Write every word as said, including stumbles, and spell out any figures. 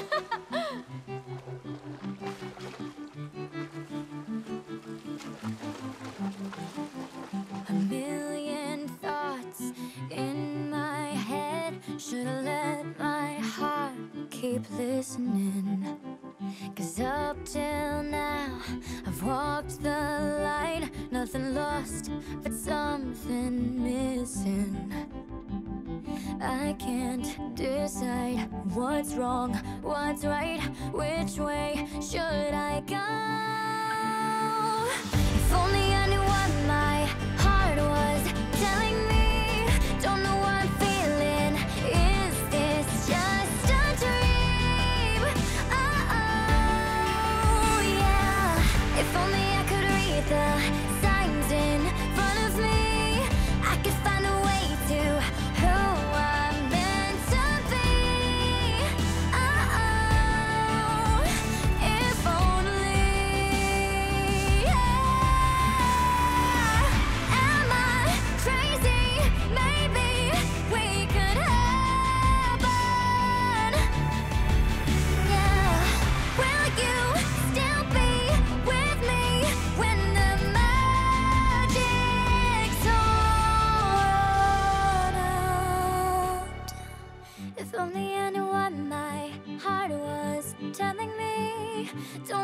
A million thoughts in my head. Should've let my heart keep listening. Cause up till now I've walked the line. Nothing lost, but something missing. I can't decide what's wrong, what's right. Which way should I go? If only I knew what my heart was telling me. Don't know what I'm feeling. Is this just a dream? Oh, yeah. If only I could read the signs in front of me, I could find a way to who I'm meant to be. Oh, if only. Yeah. Am I crazy? Maybe we could happen. Yeah. Will you still be with me when the magic's all out? If only I knew what my heart was telling me. Don't